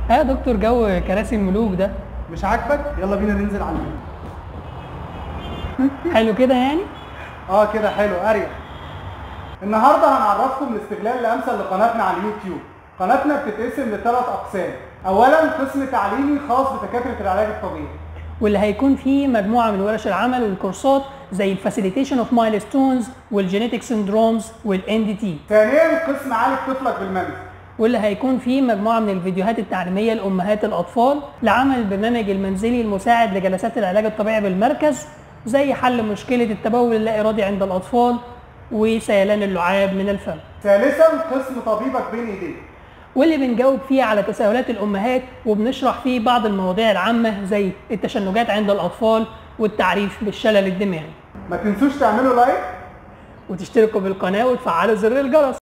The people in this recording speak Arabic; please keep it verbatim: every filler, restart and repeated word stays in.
ها يا دكتور، جو كراسي الملوك ده مش عاجبك؟ يلا بينا ننزل على اليوم. حلو كده يعني؟ اه كده حلو اريح. النهارده هنعرفكم الاستغلال الامثل لقناتنا على اليوتيوب. قناتنا بتتقسم لثلاث اقسام. اولا قسم تعليمي خاص بدكاتره العلاج الطبيعي، واللي هيكون فيه مجموعه من ورش العمل والكورسات زي الفاسيليتيشن اوف مايلستونز والجينيتك سندرومز والان دي تي. ثانيا قسم عالج طفلك بالمنزل، واللي هيكون فيه مجموعه من الفيديوهات التعليميه لامهات الاطفال لعمل البرنامج المنزلي المساعد لجلسات العلاج الطبيعي بالمركز، زي حل مشكله التبول اللا ارادي عند الاطفال وسيلان اللعاب من الفم. ثالثا قسم طبيبك بين ايديك، واللي بنجاوب فيه على تساؤلات الامهات وبنشرح فيه بعض المواضيع العامه زي التشنجات عند الاطفال والتعريف بالشلل الدماغي. ما تنسوش تعملوا لايك وتشتركوا بالقناه وتفعلوا زر الجرس.